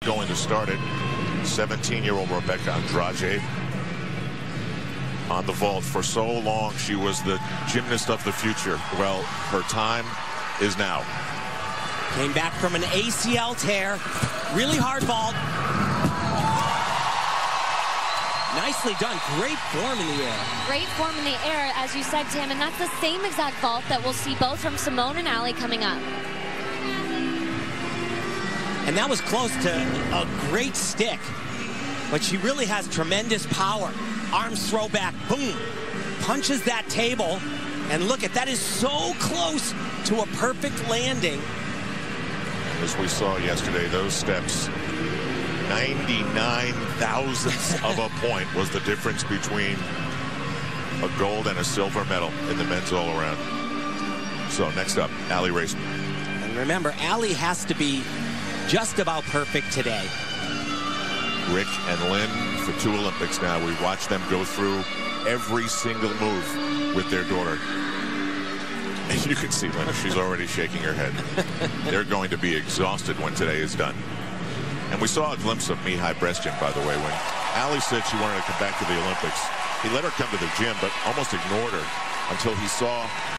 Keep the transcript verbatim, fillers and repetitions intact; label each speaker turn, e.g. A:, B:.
A: going to start it. seventeen-year-old Rebeca Andrade on the vault. For so long, she was the gymnast of the future. Well, her time is now.
B: Came back from an A C L tear. Really hard vault. Nicely done. Great form in the air.
C: Great form in the air, as you said, Tim, and that's the same exact vault that we'll see both from Simone and Ali coming up.
B: And that was close to a great stick, but she really has tremendous power. Arms throw back, boom, punches that table, and look at that, is so close to a perfect landing.
A: As we saw yesterday, those steps, ninety-nine thousandths of a point was the difference between a gold and a silver medal in the men's all-around. So next up, Ali Raisman.
B: And remember, Ali has to be just about perfect today.
A: Rick and Lynn for two Olympics now. We watched them go through every single move with their daughter. And you can see Lynn, she's already shaking her head. They're going to be exhausted when today is done. And we saw a glimpse of Mihai Brescian, by the way, when Ali said she wanted to come back to the Olympics. He let her come to the gym, but almost ignored her until he saw